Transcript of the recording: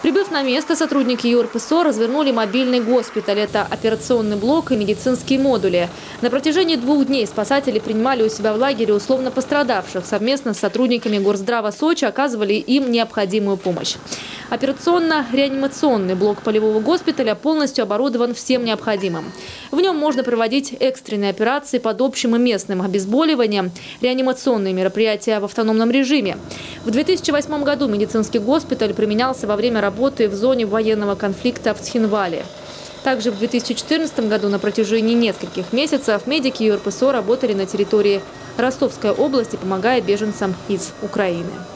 Прибыв на место, сотрудники ЮРПСО развернули мобильный госпиталь. Это операционный блок и медицинские модули. На протяжении 2 дней спасатели принимали у себя в лагере условно пострадавших. Совместно с сотрудниками Горздрава Сочи оказывали им необходимую помощь. Операционно-реанимационный блок полевого госпиталя полностью оборудован всем необходимым. В нем можно проводить экстренные операции под общим и местным обезболиванием, реанимационные мероприятия в автономном режиме. В 2008 году медицинский госпиталь применялся во время работы в зоне военного конфликта в Цхинвале. Также в 2014 году на протяжении нескольких месяцев медики ЮРПСО работали на территории Ростовской области, помогая беженцам из Украины.